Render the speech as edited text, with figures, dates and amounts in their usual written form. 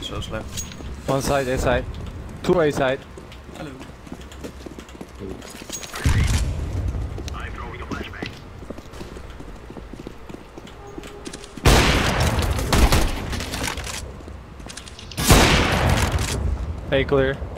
niet zo slecht. One side, A side. Two A side. Hallo. A clear.